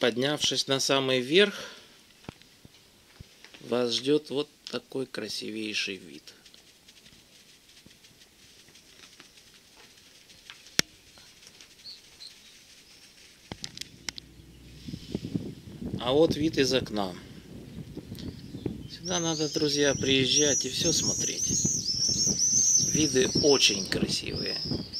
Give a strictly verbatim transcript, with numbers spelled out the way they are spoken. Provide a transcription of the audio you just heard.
Поднявшись на самый верх, вас ждет вот такой красивейший вид. А вот вид из окна. Сюда надо, друзья, приезжать и все смотреть. Виды очень красивые.